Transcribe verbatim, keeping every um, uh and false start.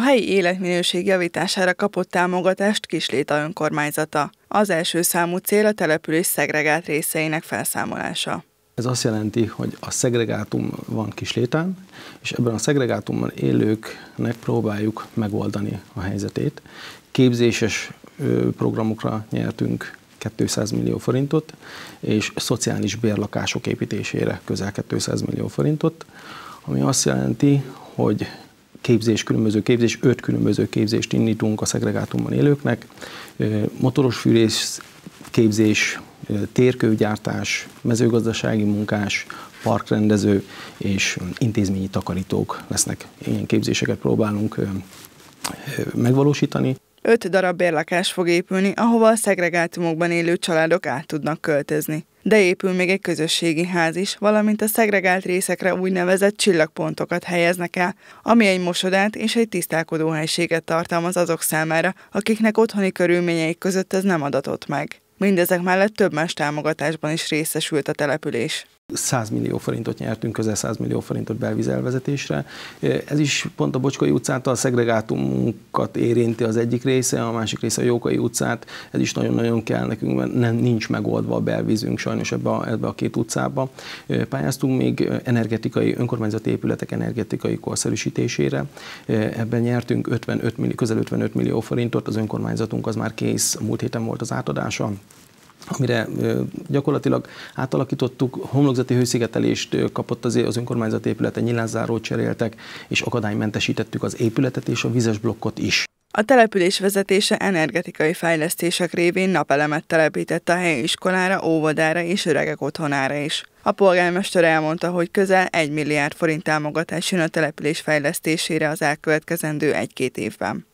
helyi életminőség javítására kapott támogatást Kisléta önkormányzata. Az első számú cél a település szegregált részeinek felszámolása. Ez azt jelenti, hogy a szegregátum van Kislétán, és ebben a szegregátumban élőknek próbáljuk megoldani a helyzetét. Képzéses programokra nyertünk kétszáz millió forintot, és szociális bérlakások építésére közel kétszáz millió forintot, ami azt jelenti, hogy képzés, különböző képzés, öt különböző képzést indítunk a szegregátumban élőknek, motoros fűrész képzés, térkőgyártás, mezőgazdasági munkás, parkrendező és intézményi takarítók lesznek. Ilyen képzéseket próbálunk megvalósítani. Öt darab bérlakás fog épülni, ahova a szegregátumokban élő családok át tudnak költözni. De épül még egy közösségi ház is, valamint a szegregált részekre úgynevezett csillagpontokat helyeznek el, ami egy mosodát és egy tisztálkodóhelységet tartalmaz azok számára, akiknek otthoni körülményeik között ez nem adatott meg. Mindezek mellett több más támogatásban is részesült a település. száz millió forintot nyertünk, közel száz millió forintot belvízelvezetésre. Ez is pont a Bocskai utcát, a szegregátumunkat érinti az egyik része, a másik része a Jókai utcát. Ez is nagyon-nagyon kell nekünk, mert nem, nincs megoldva a belvízünk sajnos ebbe a, ebbe a két utcába. Pályáztunk még energetikai, önkormányzati épületek energetikai korszerűsítésére. Ebben nyertünk ötvenöt millió, közel ötvenöt millió forintot, az önkormányzatunk az már kész, a múlt héten volt az átadása, amire gyakorlatilag átalakítottuk, homlokzati hőszigetelést kapott az, az önkormányzati épülete, nyilászárót cseréltek, és akadálymentesítettük az épületet és a vizes blokkot is. A település vezetése energetikai fejlesztések révén napelemet telepített a helyi iskolára, óvodára és öregek otthonára is. A polgármester elmondta, hogy közel egy milliárd forint támogatás jön a település fejlesztésére az elkövetkezendő egy-két évben.